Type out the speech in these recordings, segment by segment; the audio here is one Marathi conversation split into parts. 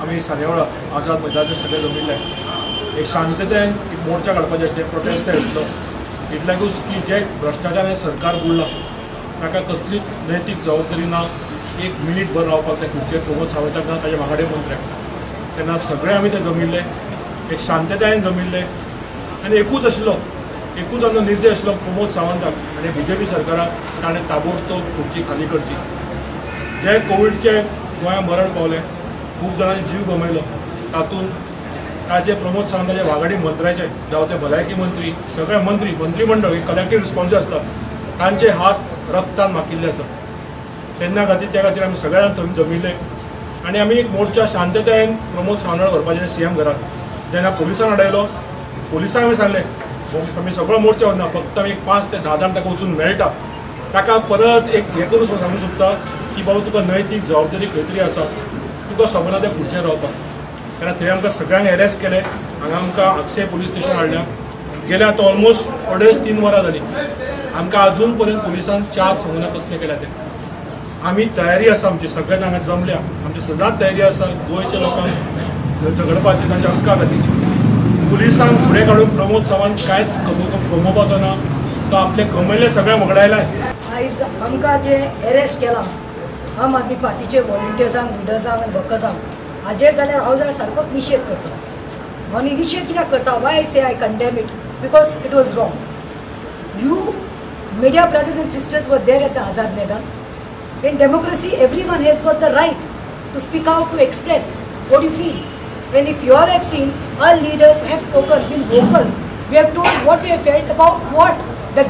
आम्ही सानेवळा आझाद मैदानाचेर सगळे जमिल्ले एक शांततेन एक मोर्चा काडपाचें आशिल्लें, प्रोटेस्ट आशिल्लो। इतल्याकूच की जे भ्रश्टाचार हें सरकार बुडलां ताका कसलीच नैतीक जबाबदारी ना, एक मिनीट भर रावपाक त्या खुर्चेर प्रमोद सावंताक ना ताचे वांगडी मंत्र्याक। तेन्ना सगळे आमी ते जमिल्ले एक शांततायेन जमिल्ले आनी एकूच आशिल्लो, एकूच आमचो निर्देश आशिल्लो प्रमोद सावंताक आनी बीजेपी सरकाराक ताणें ताबडतोब खुर्ची खाली करची। जे कोविडचे गोंयांत मरण पावले, खूब जाणांनी जीव गमयलो, तातूंत ताजे प्रमोद सावंताचे वांगडी मंत्र्याचे जावं ते भलायकी मंत्री, सगळे मंत्रिमंडळ एक कलेक्टीव रिस्पॉन्स आसता, तांचे हात रक्तान माकिल्ले आसा। तेन्ना खातीर त्या खातीर आमी सगळे जाण थंय जमिल्ले आनी आमी एक मोर्चा शांततायेन प्रमोद सावंताक व्हरपाचें सीएम घराक। जेन्ना पुलिसान अडयलो, पुलिसांक आमी सांगलें आमी सगळो मोर्चा व्हरना, फक्त आमी एक 5 ते 10 जाण ताका वचून मेळटा, ताका परत एक हें करून सांगूंक सोदता की बाबा तुका नैतीक जबाबदारी खंय तरी आसा, तुका सबना त्या खुर्चेर रावपाक। तेन्ना थंय आमकां सगळ्यांक एरेस्ट केलें, हांगा आमकां आगशे पुलीस स्टेशन हाडल्या, गेल्या आतां ऑलमोस्ट 2.5-3 वरां जालीं, आमकां अजून पर्यंत पुलिसान चार्ज सांगूंक ना कसले केल्या ते। आमी तयारी आसा, आमची सगळे जाण जमल्या, आमची सदांच तयारी आसा गोंयच्या लोकांक झगडपाची तांच्या हक्का खातीर। पुलिसांक फुडें काडून प्रमोद सावंत कांयच गमोवपाचो ना, तो आपले कमयल्ले सगळे वगडायलाय। आयज आमकां जे एरेस्ट केलां आम आदमी पार्टीचे वॉलंटियर्सांक, लिडर्सांक आनी वर्कर्सांक, हाजेर जाल्यार हांव जाल्यार सारकोच निशेध करता। आनी निशेध कित्याक करता? Why I say I condemn it, because it was wrong. You media brothers and sisters were there at the Azad Maidan. In democracy, everyone has got the right to speak out, to express what you feel. And if you all have seen, our leaders have spoken, been vocal. We have told what we have felt about what the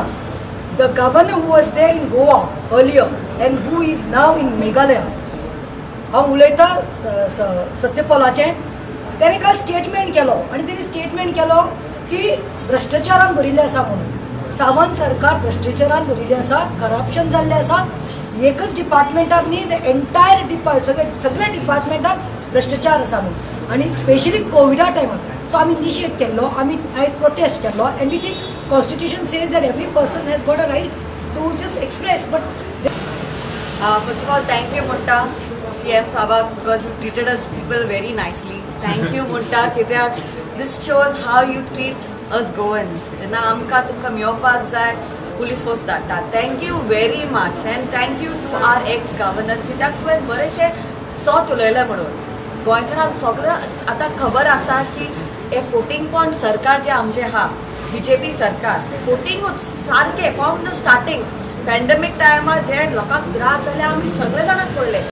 governor who was there in Goa earlier and who is now in Meghalaya. हांव उलयतां सत्यपालाचें, ताणें काल स्टेटमेंट केलो आनी ताणें स्टेटमेंट केलो की भ्रश्टाचारान भरिल्लें आसा म्हणून। सावंत सरकार भ्रश्टाचारान भरिल्लें आसा, करप्शन जाल्लें आसा, एकच डिपार्टमेंटाक न्ही, द एंटायर सगळ्या डिपार्टमेंटाक भ्रश्टाचार आसा म्हणून, आनी स्पेशली कोविडा टायमार। सो आमी निशेध केल्लो, आमी आयज प्रोटेस्ट केल्लो, and we think constitution says that every person has got a right to just express. But first of all thank you म्हणटा CM साहबाक, because you treated us people very nicely. Thank you म्हणटा कित्याक this shows how you treat us Goans. जेन्ना आमकां तुमकां मेळपाक जाय पुलीस फोर्स धाडटा। Thank you very much and thank you to our ex governor, कित्याक तुवें बरेंशें सोत उलयलें म्हणून। गोंयकारांक सगळ्यांक आतां खबर आसा की हे 14 पॉयंट सरकार जे आमचें आहा, BJP सरकार, 14 सारकें फ्रॉम द स्टार्टींग पॅन्डेमीक टायमार जे लोकांक त्रास जाले आमी सगळे जाणांक पडले।